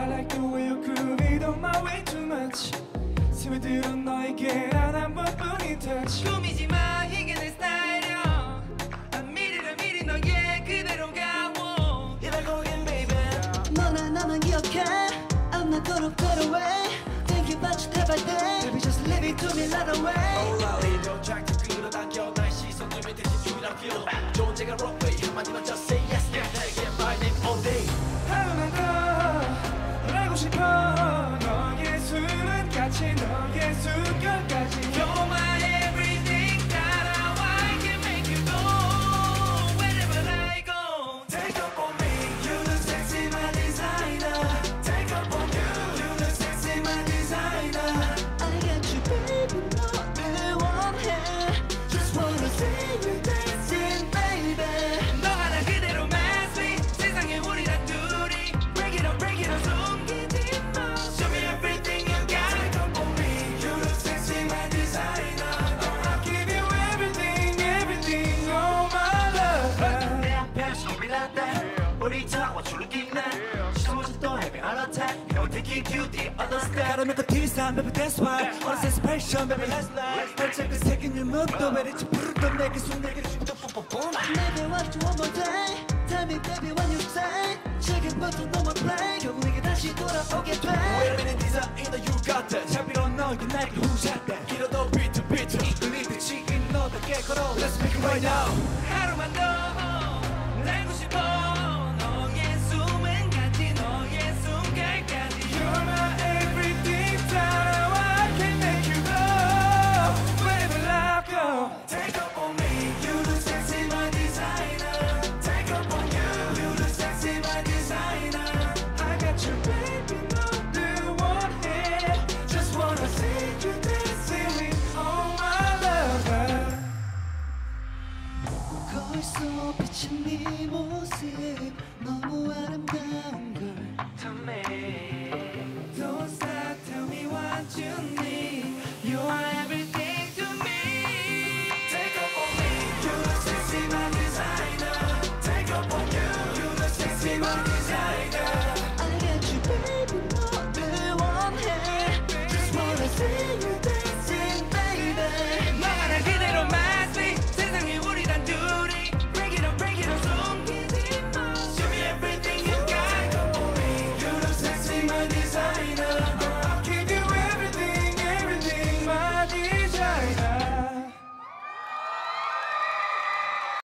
like the way you groove it on my way too much. 스며들은 너에게 단 한 번뿐인 touch. 꾸미지 마 이게 내 스타일이야. 난 미리를 미리 너의 그대로 가고. 이발 고긴 baby. 너나 나만 기억해. I'm not gonna put away. Think about you day by day. Baby just leave it to me right away. 올라리 도착 끌어당겨 날 시선을 밑에 집중이라고. 존재가 롱웨이 한마디만 just say yes. 내게 my name all day. 하루만 더 알고 싶어. 너의 숨은 같이 너의 숨결까지. You're my everything. 따라와 I can make you go wherever I go. Take up on me, you look sexy, my designer. Take up on you, you look sexy, my designer. I got you baby 너를 원해. Just wanna see you dancing baby. 너 하나 그대로 my sweet. 세상에 우리란 둘이 break it on 숨기지 마. Show me everything you got. Take up on me, you look sexy, my designer. I'll give you everything, everything, all my love. 내 앞에 소리날 때 우리 타워 줄기네. 시도지 또 heavy on attack. You're taking you the other step. Gotta make a T-sign, baby, that's why. On a sense passion, baby, let's live. 발차기 새긴 일목도 매력지 부르던 내게 손 내게 춤도 뿜뿜뿜. Maybe want you one more day. Tell me baby when you say. 지금부터 no more play. 결국 내게 다시 돌아오게 돼. Wait a minute, designer, you got that. 잡히러 너의 날개 후샷대. 길어도 beat to beat. 이끌이 비치긴 너답게 걸어. Let's make it right now. 하루만 더 알고 싶어. 너의 숨은 같이 너의 숨결까지. You're my everything, 따라와, I can make you go wherever I go. Take up on me, you look sexy, my designer. Take up on you, you look sexy, my designer. I got you, baby, 너를 원해. Just wanna see you dancing with all my love. 거울 속 비친 네 모습 너무 아름다운 걸. To me.